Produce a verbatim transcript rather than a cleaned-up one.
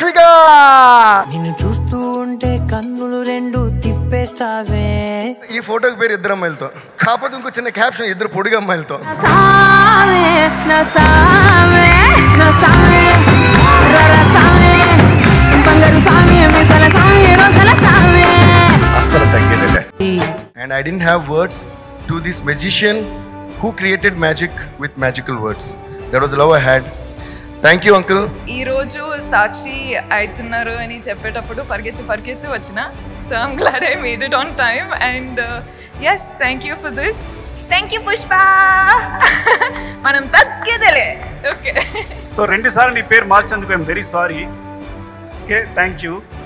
రష్మిక. నిన్ను చూస్తూ ఉంటే కన్నులు రెండు తిప్పేస్తావే. ఈ ఫోటోకి పేరు ఇద్దరు అమ్మాయిలతో, కాకపోతే ఇంకో చిన్న క్యాప్షన్ ఇద్దరు పొడిగా అమ్మాయిలతో. అస్సలు తగ్గేదే. And I don't have words to this magician who created magic with magical words. That was the love I had. Thank you uncle. ఈ రోజు సాక్షి అవుతున్నారు అని చెప్పేటప్పుడు పరిగెత్తి పరిగెత్తి వచ్చిన. So I'm glad I made it on time and uh, yes, thank you for this. Thank you Pushpa. మనం తగ్గేదేలే. ఓకే. సో రెండు సార్లు నీ పేరు మార్చేందుకు I'm very sorry. Okay, thank you.